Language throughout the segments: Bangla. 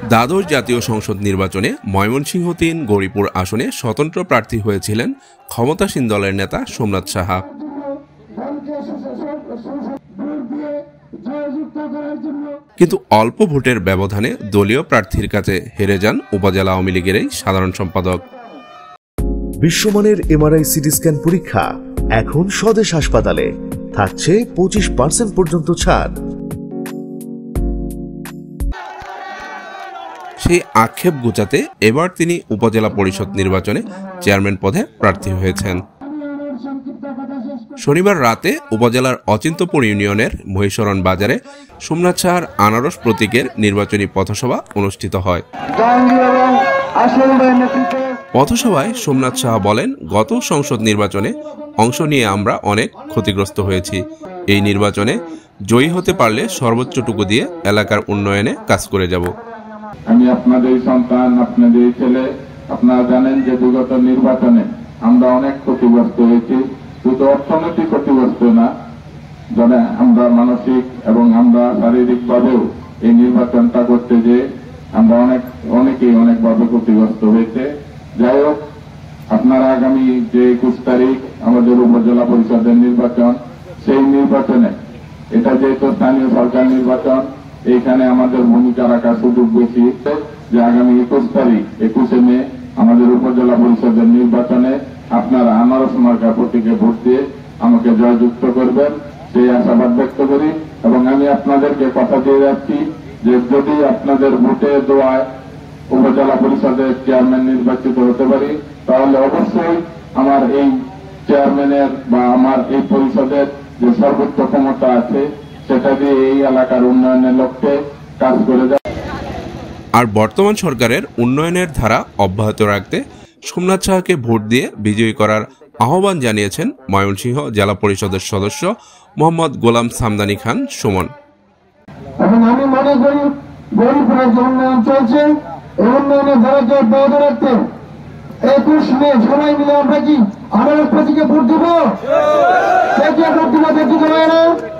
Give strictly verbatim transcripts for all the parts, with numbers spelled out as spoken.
দ্বাদশ জাতীয় সংসদ নির্বাচনে ময়মনসিংহ তিন গৌরীপুর আসনে স্বতন্ত্র প্রার্থী হয়েছিলেন ক্ষমতাসীন দলের নেতা সোমনাথ সাহা। কিন্তু অল্প ভোটের ব্যবধানে দলীয় প্রার্থীর কাছে হেরে যান উপজেলা আওয়ামী লীগের এই সাধারণ সম্পাদক। বিশ্বমানের এমআরআই সিটি স্ক্যান পরীক্ষা এখন স্বদেশ হাসপাতালে, থাকছে পঁচিশ পার্সেন্ট পর্যন্ত ছাড়। সেই আক্ষেপ ঘুচাতে এবার তিনি উপজেলা পরিষদ নির্বাচনে চেয়ারম্যান পদে প্রার্থী হয়েছেন। শনিবার রাতে উপজেলার অচিন্তপুর ইউনিয়নের মহিষরণ বাজারে সোমনাথ সাহার আনারস প্রতীকের নির্বাচনী পথসভা অনুষ্ঠিত হয়। পথসভায় সোমনাথ সাহা বলেন, গত সংসদ নির্বাচনে অংশ নিয়ে আমরা অনেক ক্ষতিগ্রস্ত হয়েছি। এই নির্বাচনে জয়ী হতে পারলে সর্বোচ্চটুকু দিয়ে এলাকার উন্নয়নে কাজ করে যাব। আমি আপনাদের সন্তান, আপনাদের ছেলে। আপনারা জানেন যে বিগত নির্বাচনে আমরা অনেক ক্ষতিগ্রস্ত হয়েছি। শুধু অর্থনৈতিক ক্ষতিগ্রস্ত না, যারা আমরা মানসিক এবং আমরা শারীরিক ভাবেও এই নির্বাচনটা করতে যে আমরা অনেক অনেকেই অনেকভাবে ক্ষতিগ্রস্ত হয়েছে। যাই হোক, আপনারা আগামী যে একুশ তারিখ আমাদের উপজেলা পরিষদের নির্বাচন, সেই নির্বাচনে এটা যেহেতু স্থানীয় সরকার নির্বাচন, এইখানে আমাদের ভূমিকা রাখার সুযোগ বেশি যে আগামী একুশ তারিখ একুশে মে আমাদের উপজেলা পরিষদের নির্বাচনে আপনারা আনারস মার্কা প্রতীকে ভোট দিয়ে আমাকে জয়যুক্ত করবেন, সেই আশাবাদ ব্যক্ত করি। এবং আমি আপনাদেরকে কথা দিয়ে যাচ্ছি যে যদি আপনাদের ভোটে দোয়ায় উপজেলা পরিষদের চেয়ারম্যান নির্বাচিত হতে পারি, তাহলে অবশ্যই আমার এই চেয়ারম্যানের বা আমার এই পরিষদের যে সর্বোচ্চ ক্ষমতা আছে সেটা দিয়ে এই এলাকার উন্নয়নের লক্ষ্যে কাজ করে যায়। আর বর্তমান সরকারের উন্নয়নের ধারা অব্যাহত রাখতে সোমনাথ সাহাকে ভোট দিয়ে বিজয়ী করার আহ্বান জানিয়েছেন ময়মনসিংহ জেলা পরিষদের সদস্য মোহাম্মদ গোলাম সামদানি খান সুমন। এবং আমি মনে করি গৌরীপুরের যে উন্নয়ন চলছে, এই উন্নয়নের ধারাকে অব্যাহত রাখতে একুশ মে সবাই মিলে আমরা কি আনারস প্রতীকে ভোট দিব? কে ভোট দিব? দেখি না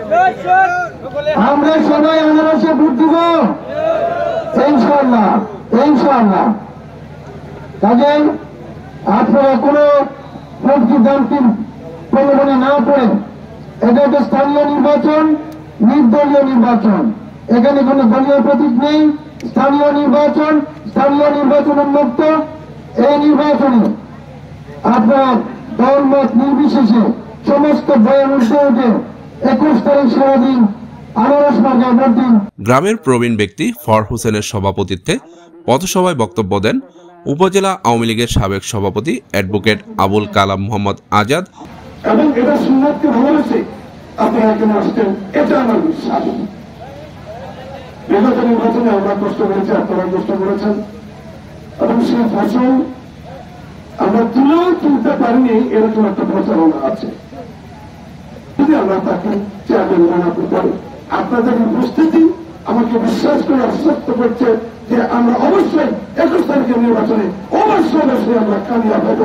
আমরা সবাই আনারসে ভোট দিব ইনশাআল্লাহ, ইনশাআল্লাহ। কাজেই আপনারা কোনো ভোটকি দামটি প্রলোভনে না পড়ে, এটা একটা স্থানীয় নির্বাচন, নির্দলীয় নির্বাচন। এখানে কোনো দলীয় প্রতীক নেই, স্থানীয় নির্বাচন, স্থানীয় নির্বাচন উন্মুক্ত। এই নির্বাচনে আপনার দলমত নির্বিশেষে সমস্ত বয়ের উঠে উঠে একুশ তারিখ সারাদিন আনারস মার্কায় ভোট দিন। গ্রামের প্রবীণ ব্যক্তি ফর হোসেনের সভাপতিত্বে পথসভায় বক্তব্য দেন উপজেলা আওয়ামী লীগের সাবেক সভাপতি অ্যাডভোকেট আবুল কালাম মোহাম্মদ আজাদ। এবং এটা সুন্নাতকে ভালোবেসে আপনারা এখানে আসতেন, এটা আমার বিশ্বাস। বিগত নির্বাচনে আমরা কষ্ট করেছি, আপনারা কষ্ট করেছেন, এবং সেই ফসল আমরা তুলেও তুলতে পারিনি, এরকম একটা প্রচারণা আছে। যদি আমরা তাকে চেয়ারম্যান বানাতে পারি, আপনাদের উপস্থিতি আমাকে বিশ্বাস করে আশ্বস্ত করছে যে আমরা অবশ্যই একুশ তারিখের নির্বাচনে অবশ্যই অবশ্যই আমরা কামিয়াব হব।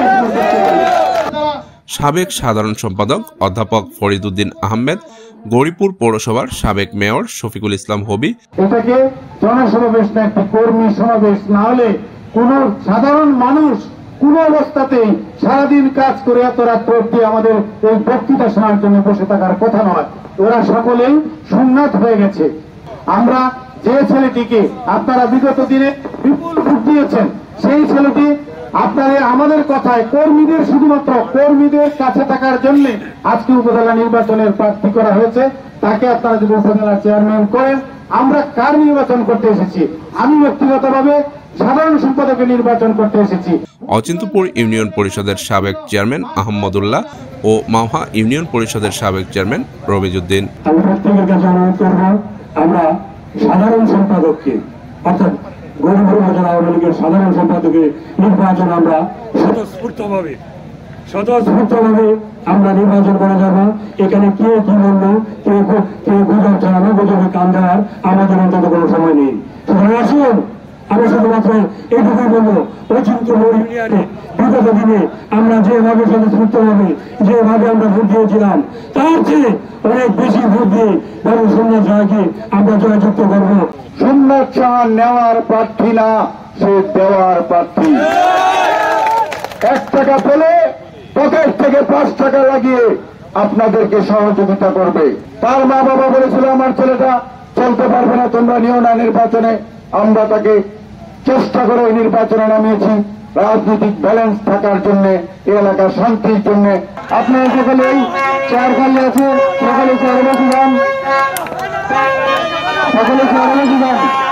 সাবেক সাধারণ সম্পাদক অধ্যাপক ফরিদ উদ্দিন আহমেদ, গৌরীপুর পৌরসভার সাবেক মেয়র শফিকুল ইসলাম হবি, এটাকে জনসমাবেশ না, একটি কর্মী সমাবেশ না হলে কোন সাধারণ মানুষ কোন অবস্থাতেই সারাদিন কাজ করে এত রাত পড়তে আমাদের এই বক্তৃতা শোনার জন্য বসে থাকার কথা নয়। ওরা সকলেই সোমনাথ হয়ে গেছে। আমরা যে ছেলেটিকে আপনারা বিগত দিনে বিপুল ভোট দিয়েছেন, সেই ছেলেটি আপনাদের আমাদের কথায় কর্মীদের শুধুমাত্র কর্মীদের কাছে থাকার জন্য আজকে উপজেলা নির্বাচনের প্রার্থী করা হয়েছে। তাকে আপনারা যদি উপজেলার চেয়ারম্যান করেন, আমরা কার নির্বাচন করতে এসেছি? আমি ব্যক্তিগতভাবে সাধারণ সম্পাদকের নির্বাচন করতে এসেছি। অচিন্তপুর ইউনিয়ন পরিষদের সাবেক চেয়ারম্যান আহমদুল্লাহ ও মাওহা ইউনিয়ন পরিষদের সাবেক চেয়ারম্যান রবিজউদ্দিন। আমি প্রত্যেকের কাছে অনুরোধ করব, আমরা সাধারণ সম্পাদককে অর্থাৎ গৌরীপুর উপজেলা আওয়ামী লীগের সাধারণ সম্পাদকের নির্বাচন আমরা স্বতঃস্ফূর্তভাবে স্বতঃস্ফূর্তভাবে আমরা নির্বাচন করা যাবো। এখানে কে কি বললো, কেউ কেউ গুজব চালানো, গুজবে কান দেওয়ার আমাদের অন্তত কোনো সময় নেই। আসুন, আমি শুধুমাত্র এইটুকুই বলবো, অচিন্তপুর ইউনিয়নে বিগত দিনে আমরা যেভাবে স্বতঃস্ফূর্তভাবে যেভাবে আমরা ভোট দিয়েছিলাম, তার চেয়ে অনেক বেশি ভোট দিয়ে বাবু সোমনাথ সাহাকে আমরা জয়যুক্ত করবো। সোমনাথ সাহা নেওয়ার প্রার্থী না, সে দেওয়ার প্রার্থী। এক টাকা পেলে পকেট থেকে পাঁচ টাকা লাগিয়ে আপনাদেরকে সহযোগিতা করবে। তার মা বাবা বলেছিল আমার ছেলেটা চলতে পারবে না, তোমরা নিও না নির্বাচনে। আমরা তাকে চেষ্টা করে নির্বাচনে নামিয়েছি রাজনৈতিক ব্যালেন্স থাকার জন্য, এই এলাকার শান্তির জন্য। আপনারা সকলে এই চেয়ার খালি আছে, সকলে চেয়ারে বসে যান, সকলে চেয়ারে বসে যান।